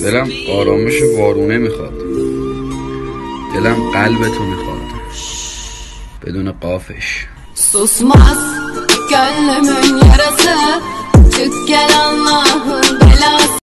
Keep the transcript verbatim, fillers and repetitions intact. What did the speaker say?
دلم آرامش وارونه میخواد، دلم قلبتو میخواد بدون قافش. Susmaz, kellemin